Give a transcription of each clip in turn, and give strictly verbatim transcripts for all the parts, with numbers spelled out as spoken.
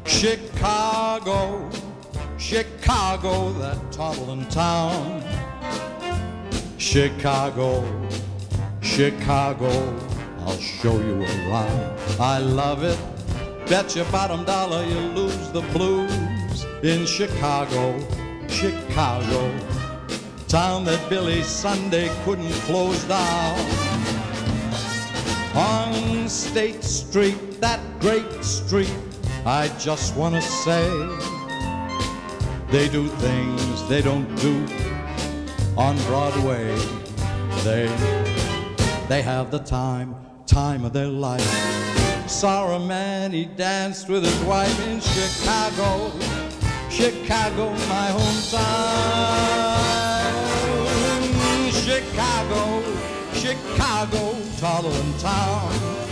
Chicago, Chicago, that toddling town. Chicago, Chicago, I'll show you around. I love it, bet your bottom dollar you lose the blues in Chicago, Chicago, town that Billy Sunday couldn't close down. On State Street, that great street, I just wanna say, they do things they don't do on Broadway. They, they have the time, time of their life. Saw a man, he danced with his wife in Chicago, Chicago, my hometown. Chicago, Chicago, toddling town.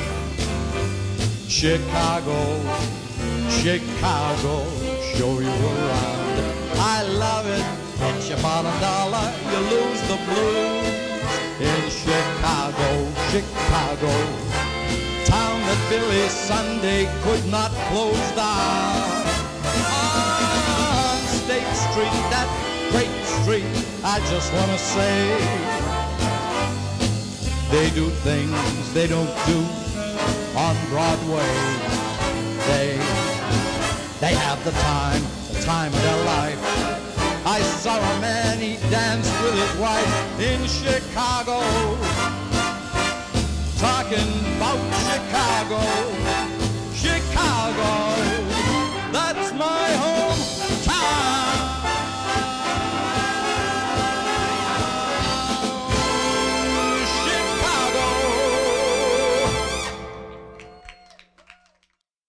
Chicago, Chicago, show you around. I love it, bet your bottom dollar you lose the blues in Chicago, Chicago, town that Billy Sunday could not close down. On State Street, that great street, I just want to say, they do things they don't do on Broadway. They, they have the time, the time of their life. I saw a man, he danced with his wife in Chicago, talking about Chicago.